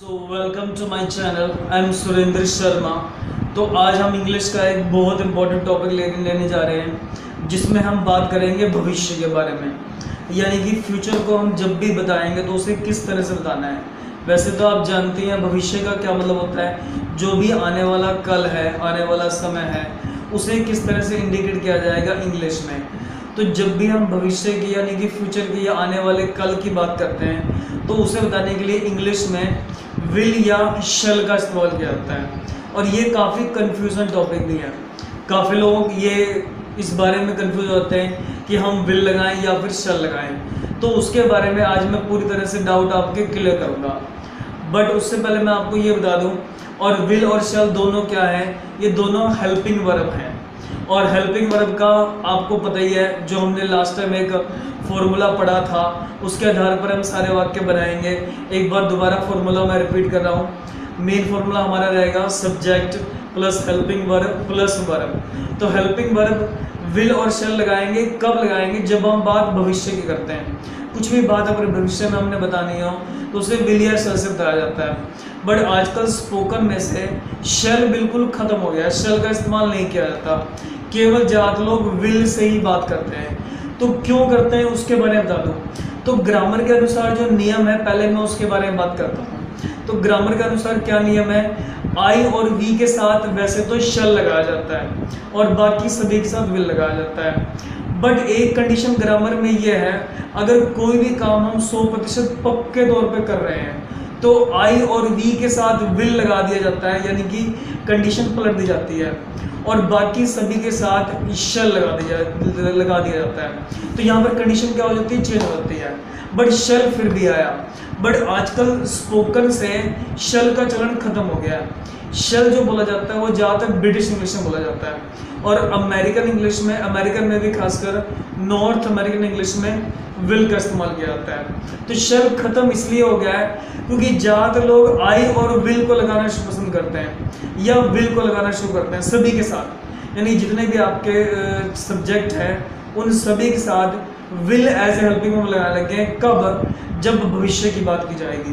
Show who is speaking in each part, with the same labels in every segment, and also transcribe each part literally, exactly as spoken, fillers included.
Speaker 1: So welcome to my channel. I am Surendra Sharma. तो आज हम इंग्लिश का एक बहुत इंपॉर्टेंट टॉपिक लेने लेने जा रहे हैं, जिसमें हम बात करेंगे भविष्य के बारे में। यानी कि फ्यूचर को हम जब भी बताएंगे तो उसे किस तरह से बताना है। वैसे तो आप जानते हैं भविष्य का क्या मतलब होता है। जो भी आने वाला कल है, आने वाला समय है, उसे किस तरह से इंडिकेट किया जाएगा इंग्लिश में। तो जब भी हम भविष्य की यानी कि फ्यूचर की या आने वाले कल की बात करते हैं तो उसे बताने के लिए इंग्लिश में विल या शैल का इस्तेमाल किया जाता है। और ये काफ़ी कन्फ्यूजन टॉपिक भी है। काफ़ी लोग ये इस बारे में कंफ्यूज होते हैं कि हम विल लगाएं या फिर शैल लगाएं। तो उसके बारे में आज मैं पूरी तरह से डाउट आपके क्लियर करूँगा। बट उससे पहले मैं आपको ये बता दूँ, और विल और शैल दोनों क्या है, ये दोनों हेल्पिंग वर्ब हैं। और हेल्पिंग वर्ब का आपको पता ही है, जो हमने लास्ट टाइम एक फॉर्मूला पढ़ा था उसके आधार पर हम सारे वाक्य बनाएंगे। एक बार दोबारा फॉर्मूला मैं रिपीट कर रहा हूँ। मेन फॉर्मूला हमारा रहेगा subject plus helping verb plus verb. तो हेल्पिंग वर्ब विल और शैल लगाएंगे। कब लगाएंगे? जब हम बात भविष्य की करते हैं। कुछ भी बात अगर भविष्य में हमने बतानी हो तो उसे विल या शैल से बताया जाता है। बट आजकल स्पोकन में से शैल बिल्कुल ख़त्म हो गया है। शैल का इस्तेमाल नहीं किया जाता। केवल ज़्यादा लोग विल से ही बात करते हैं। तो क्यों करते हैं उसके बारे में बता दूँ। तो ग्रामर के अनुसार जो नियम है, पहले मैं उसके बारे में बात करता हूँ। तो ग्रामर के अनुसार क्या नियम है, आई और वी के साथ वैसे तो शैल लगाया जाता है और बाकी सभी के साथ विल लगाया जाता है। बट एक कंडीशन ग्रामर में ये है, अगर कोई भी काम हम सौ प्रतिशत पक्के तौर पे कर रहे हैं तो आई और वी के साथ विल लगा दिया जाता है, यानी कि कंडीशन पलट दी जाती है और बाकी सभी के साथ शैल लगा दिया लगा दिया जाता है। तो यहाँ पर कंडीशन क्या हो जाती है, चेंज हो जाती है। बट शैल फिर भी आया। बट आजकल स्पोकन से शैल का चलन खत्म हो गया है। शैल जो बोला जाता है वो ज़्यादातर ब्रिटिश इंग्लिश में बोला जाता है और अमेरिकन इंग्लिश में, अमेरिकन में भी खासकर नॉर्थ अमेरिकन इंग्लिश में विल का इस्तेमाल किया जाता है। तो शैल खत्म इसलिए हो गया है क्योंकि ज़्यादातर लोग आई और विल को लगाना पसंद करते हैं या विल को लगाना शुरू करते हैं सभी के साथ। यानी जितने भी आपके सब्जेक्ट हैं उन सभी के साथ will as a helping verb लगाने लगे हैं। कब? जब भविष्य की बात की जाएगी।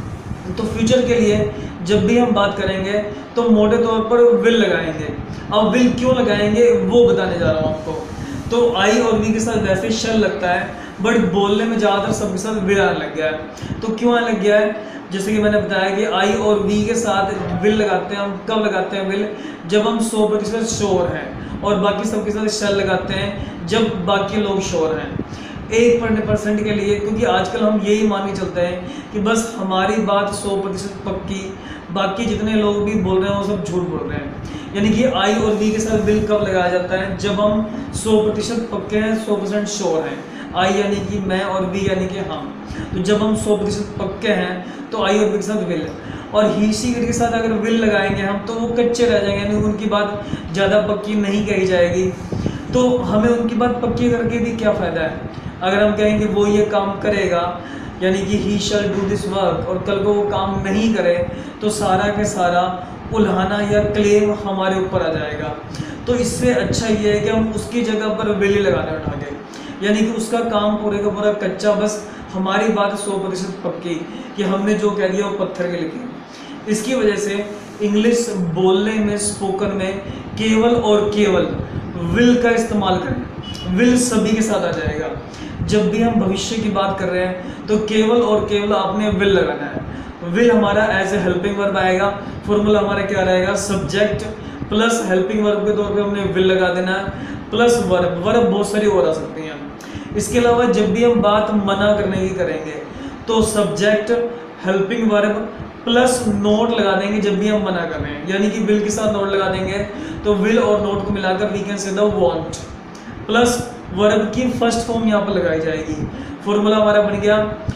Speaker 1: तो फ्यूचर के लिए जब भी हम बात करेंगे तो मोटे तौर पर विल लगाएंगे। अब विल क्यों लगाएंगे वो बताने जा रहा हूँ आपको। तो आई और वी के साथ वैसे शैल लगता है, बट बोलने में ज़्यादातर सबके साथ विल आने लग गया है। तो क्यों आने लग गया है? जैसे कि मैंने बताया कि आई और वी के साथ विल लगाते हैं हम। कब लगाते हैं विल? जब हम सौ प्रतिशत श्योर हैं। और बाकी सबके साथ शैल लगाते हैं जब बाकी लोग श्योर हैं। एक परसेंट के लिए, क्योंकि आजकल हम यही मान के चलते हैं कि बस हमारी बात सौ प्रतिशत पक्की, बाकी जितने लोग भी बोल रहे हैं वो सब झूठ बोल रहे हैं। यानी कि आई और वी के साथ विल कब लगाया जाता है? जब हम सौ प्रतिशत पक्के हैं, सौ परसेंट श्योर हैं। आई यानी कि मैं और वी यानी कि हम। तो जब हम सौ प्रतिशत पक्के हैं तो आई और वी के साथ विल। और ही सी के साथ अगर विल लगाएंगे हम तो वो कच्चे रह जाएंगे, यानी उनकी बात ज़्यादा पक्की नहीं कही जाएगी। तो हमें उनकी बात पक्की करके भी क्या फ़ायदा है? अगर हम कहेंगे वो ये काम करेगा, यानी कि he shall do this work, और कल को वो काम नहीं करे तो सारा के सारा उल्हाना या क्लेम हमारे ऊपर आ जाएगा। तो इससे अच्छा ये है कि हम उसकी जगह पर विल लगाने उठा के, यानी कि उसका काम पूरे का पूरा कच्चा, बस हमारी बात सौ प्रतिशत पक्की कि हमने जो कह दिया वो पत्थर के लिखे। इसकी वजह से इंग्लिश बोलने में, स्पोकन में केवल और केवल विल का इस्तेमाल करें। विल सभी के साथ आ जाएगा। जब भी हम भविष्य की बात कर रहे हैं तो केवल और केवल आपने विल लगाना है। विल हमारा एज ए हेल्पिंग वर्ब आएगा। फॉर्मूला हमारा क्या रहेगा? सब्जेक्ट प्लस हेल्पिंग वर्ब के तौर पे हमने विल लगा देना है, प्लस वर्ब। वर्ब बहुत सारी और आ सकती हैं। इसके अलावा जब भी हम बात मना करने की करेंगे तो subject helping verb plus not लगा देंगे जब भी हम मना कर रहे हैं। यानी कि विल के साथ नोट लगा देंगे तो विल और नोट को मिलाकर we can say the won't, plus verb की फर्स्ट फॉर्म यहाँ पर लगाई जाएगी। फॉर्मूला हमारा बन गया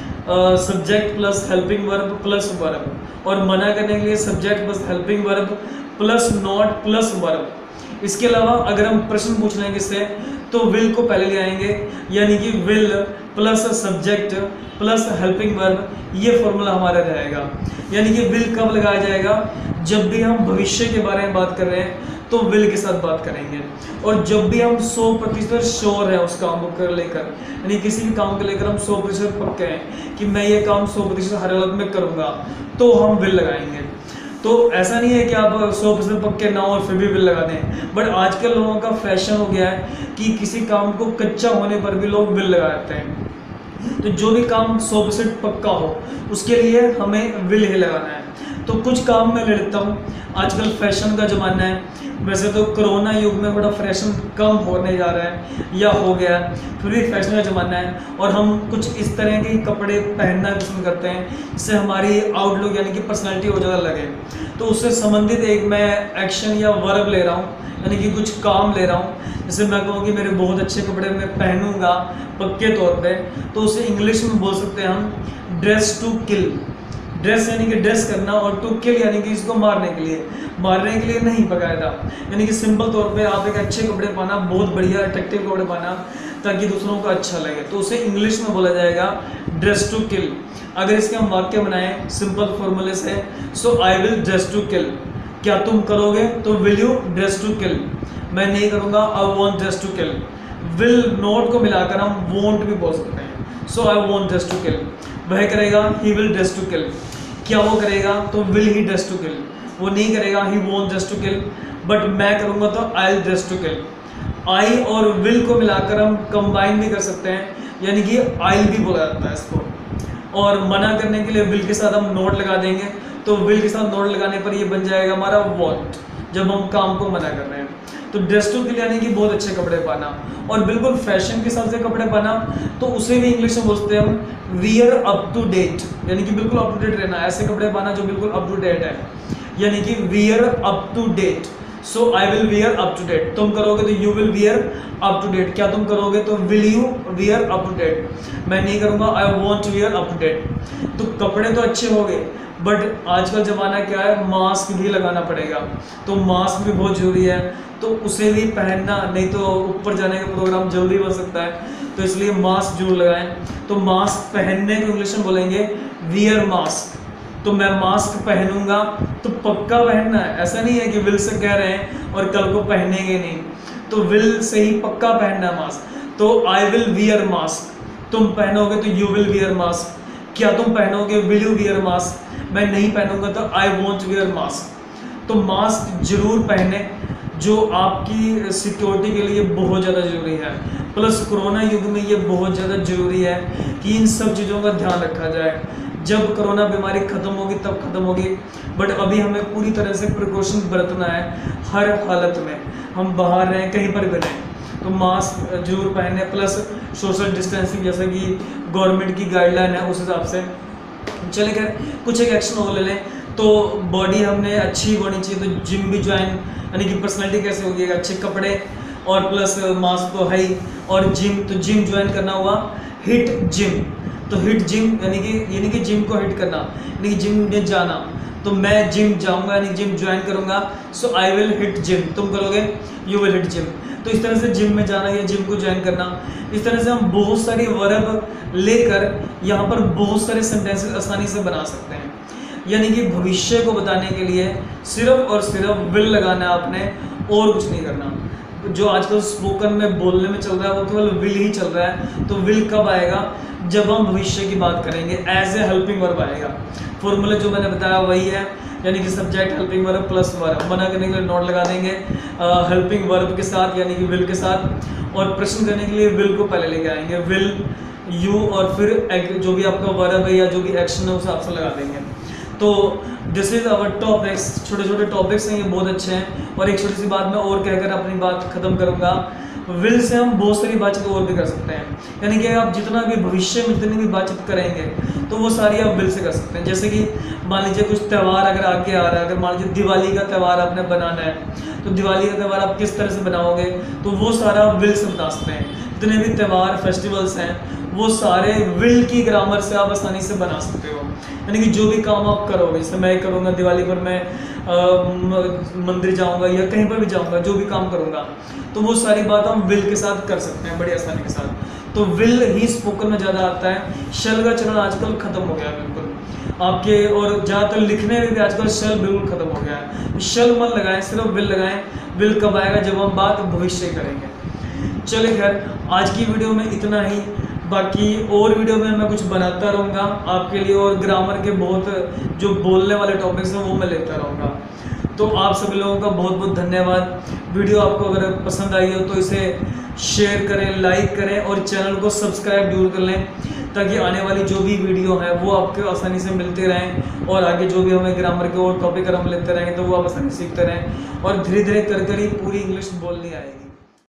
Speaker 1: subject plus helping verb plus verb. और मना करने के लिए subject plus helping verb plus not plus verb. इसके अलावा अगर हम प्रश्न पूछ लेंगे इससे तो विल को पहले ले आएंगे, यानी कि will plus subject plus helping verb, ये फॉर्मूला हमारा रहेगा। यानी कि विल कब लगाया जाएगा, जब भी हम भविष्य के बारे में बात कर रहे हैं तो विल के साथ बात करेंगे, और जब भी हम सौ प्रतिशत श्योर है उस काम को कर लेकर, यानी किसी भी काम को लेकर हम सौ प्रतिशत पक्के हैं कि मैं ये काम सौ प्रतिशत हर हालत में करूँगा, तो हम विल लगाएंगे। तो ऐसा नहीं है कि आप सौ प्रतिशत पक्के ना हो और फिर भी विल लगा दें, बट आजकल लोगों का फैशन हो गया है कि किसी काम को कच्चा होने पर भी लोग विल लगा देते हैं। तो जो भी काम सौ प्रतिशत पक्का हो उसके लिए हमें विल ही लगाना है। तो कुछ काम मैं ले लेता हूँ, आजकल फैशन का ज़माना है, वैसे तो कोरोना युग में बड़ा फैशन कम होने जा रहा है या हो गया, फिर भी फैशन का ज़माना है और हम कुछ इस तरह के कपड़े पहनना पसंद करते हैं जिससे हमारी आउटलुक यानी कि पर्सनैलिटी और ज़्यादा लगे। तो उससे संबंधित एक मैं एक्शन या वर्ब ले रहा हूँ, यानी कि कुछ काम ले रहा हूँ। जैसे मैं कहूँ कि मेरे बहुत अच्छे कपड़े मैं पहनूंगा पक्के तौर पे, तो उसे इंग्लिश में बोल सकते हैं हम ड्रेस टू किल। ड्रेस यानी कि ड्रेस करना और टू किल यानी कि इसको मारने के लिए, मारने के लिए नहीं पकाया, यानी कि सिंपल तौर पे आप एक अच्छे कपड़े पाना, बहुत बढ़िया अट्रैक्टिव कपड़े पाना ताकि दूसरों को अच्छा लगे, तो उसे इंग्लिश में बोला जाएगा ड्रेस टू किल। अगर इसके हम वाक्य बनाएं सिंपल फॉर्मूले से, so I will dress to kill, क्या तुम करोगे, तो will you dress to kill, मैं नहीं करूँगा, I won't dress to kill. Will not को मिलाकर हम वॉन्ट भी बोल सकते हैं, so I won't dress to kill, वह करेगा he will dress to kill, क्या वो करेगा, तो will he dress to kill, वो नहीं करेगा he won't dress to kill, but मैं करूँगा तो I will dress to kill. I और विल को मिलाकर हम कंबाइन भी कर सकते हैं, यानी कि आई भी बोला जाता है इसको, और मना करने के लिए विल के साथ हम नोट लगा देंगे, तो विल के साथ नोट लगाने पर ये बन जाएगा हमारा वॉन्ट, जब हम काम को मना कर रहे हैं। तो ड्रेस टू किल यानी कि बहुत अच्छे कपड़े पाना, और बिल्कुल फैशन के हिसाब से कपड़े पाना, तो उसे भी इंग्लिश में बोलते हैं हम वियर अप टू डेट, यानी कि बिल्कुल अप टू डेट रहना, ऐसे कपड़े पाना जो बिल्कुल अप टू डेट है, यानी कि wear up to date. So I will wear up to date, तुम करोगे तो you will wear up to date, क्या तुम करोगे, तो will you wear up to date, मैं नहीं करूँगा, I won't wear up to date. तो कपड़े तो अच्छे हो गए, बट आजकल ज़माना क्या है, मास्क भी लगाना पड़ेगा, तो मास्क भी बहुत ज़रूरी है, तो उसे भी पहनना, नहीं तो ऊपर जाने का प्रोग्राम जल्दी बन सकता है, तो इसलिए मास्क जरूर लगाएं। तो मास्क पहनने को इंग्लिश में बोलेंगे वियर मास्क, तो मैं मास्क पहनूंगा तो पक्का पहनना है, ऐसा नहीं है कि विल से कह रहे हैं और कल को पहनेंगे नहीं, तो विल से ही पक्का पहनना है मास्क। तो आई विल वियर मास्क, तुम पहनोगे तो यू विल वियर मास्क, क्या तुम पहनोगे, विल यू वियर मास्क, मैं नहीं पहनूंगा तो आई वॉन्ट वियर मास्क। तो मास्क जरूर पहने, जो आपकी सिक्योरिटी के लिए बहुत ज़्यादा ज़रूरी है, प्लस कोरोना युग में ये बहुत ज़्यादा ज़रूरी है कि इन सब चीज़ों का ध्यान रखा जाए। जब कोरोना बीमारी ख़त्म होगी तब ख़त्म होगी, बट अभी हमें पूरी तरह से प्रिकॉशन बरतना है, हर हालत में हम बाहर रहें कहीं पर भी रहें तो मास्क जरूर पहने, प्लस सोशल डिस्टेंसिंग जैसा कि गवर्नमेंट की गाइडलाइन है उस हिसाब से चले कर कुछ एक एक्शन और ले लें। तो बॉडी हमने अच्छी होनी चाहिए, तो जिम भी ज्वाइन, यानी कि पर्सनैलिटी कैसे होगी, अच्छे कपड़े और प्लस मास्क तो है ही, और जिम, तो जिम ज्वाइन करना हुआ हिट जिम, तो हिट जिम यानी कि यानी कि जिम को हिट करना, यानी कि जिम में जाना, तो मैं जिम जाऊंगा यानी जिम ज्वाइन करूंगा, so I will hit gym, तुम करोगे यू विल हिट जिम। तो इस तरह से जिम में जाना या जिम को ज्वाइन करना, इस तरह से हम बहुत सारी वर्ब लेकर यहाँ पर बहुत सारे सेंटेंसेस आसानी से बना सकते हैं। यानी कि भविष्य को बताने के लिए सिर्फ और सिर्फ विल लगाना है आपने, और कुछ नहीं करना। जो आजकल स्पोकन में बोलने में चल रहा है वो केवल विल ही चल रहा है, तो विल कब आएगा, जब हम भविष्य की बात करेंगे, एज ए हेल्पिंग वर्ब आएगा। फॉर्मूला जो मैंने बताया वही है, यानी कि subject helping verb plus verb, मना करने के लिए नोट लगा देंगे हेल्पिंग वर्ब के साथ यानी कि विल के साथ, और प्रश्न करने के लिए विल को पहले लेके आएंगे, विल यू, और फिर जो भी आपका वर्ब है या जो भी एक्शन है उस हिसाब से लगा देंगे। तो दिस इज़ आवर टॉपिक्स, छोटे छोटे टॉपिक्स हैं, ये बहुत अच्छे हैं। और एक छोटी सी बात मैं और कहकर अपनी बात ख़त्म करूँगा, विल से हम बहुत सारी बातचीत और भी कर सकते हैं, यानी कि आप जितना भी भविष्य में जितनी भी बातचीत करेंगे तो वो सारी आप विल से कर सकते हैं। जैसे कि मान लीजिए कुछ त्यौहार अगर आगे आ रहा है, अगर मान लीजिए दिवाली का त्यौहार आपने बनाना है, तो दिवाली का त्यौहार आप किस तरह से बनाओगे, तो वो सारा विल से बता सकते हैं। जितने भी त्यौहार फेस्टिवल्स हैं वो सारे विल की ग्रामर से आप आसानी से बना सकते हो। यानी कि जो भी काम आप करोगे, जैसे मैं करूँगा दिवाली पर मैं मंदिर जाऊँगा या कहीं पर भी जाऊँगा, जो भी काम करूँगा तो वो सारी बात हम विल के साथ कर सकते हैं बड़ी आसानी के साथ। तो विल ही स्पोकन में ज़्यादा आता है। शल का चलन आजकल ख़त्म हो गया है बिल्कुल आपके, और ज़्यादातर लिखने में भी आजकल शल बिल्कुल ख़त्म हो गया है। शल मत लगाएं, सिर्फ विल लगाएं। विल कब आएगा? जब हम बात भविष्य करेंगे। चलिए खैर, आज की वीडियो में इतना ही। बाकी और वीडियो में मैं कुछ बनाता रहूँगा आपके लिए, और ग्रामर के बहुत जो बोलने वाले टॉपिक्स हैं वो मैं लेता रहूँगा। तो आप सभी लोगों का बहुत बहुत धन्यवाद। वीडियो आपको अगर पसंद आई हो तो इसे शेयर करें, लाइक करें और चैनल को सब्सक्राइब जरूर कर लें, ताकि आने वाली जो भी वीडियो है वो आपको आसानी से मिलते रहें, और आगे जो भी हमें ग्रामर के और टॉपिक हम लेते रहेंगे तो वो आप आसानी से सीखते रहें, और धीरे धीरे कर कर ही पूरी इंग्लिश बोलनी आएगी।